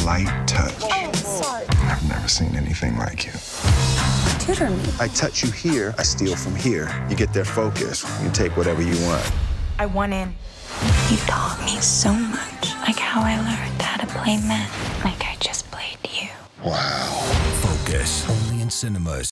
light touch. Oh, sorry. I've never seen anything like you. Tutor me. I touch you here, I steal from here. You get their focus, you take whatever you want. I want in. You taught me so much, like how I learned how to play men, like I just played you. Wow. Focus, only in cinemas.